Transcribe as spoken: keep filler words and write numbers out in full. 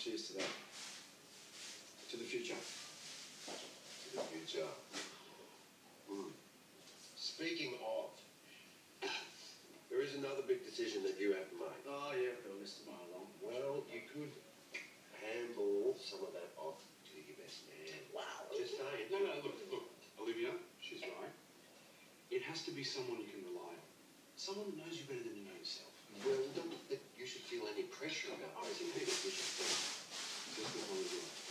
Cheers to that. To the future. To the future. Mm. Speaking of, there is another big decision that you have to make. Oh, yeah, I've got a list of mine along. Well, you could handball some of that off to your best man. Wow. Just saying. No, no, look, look, Olivia, she's right. It has to be someone you can rely on. Someone that knows you better than you know yourself. Well, don't think you should feel any pressure about making a decision. Just with Olivia.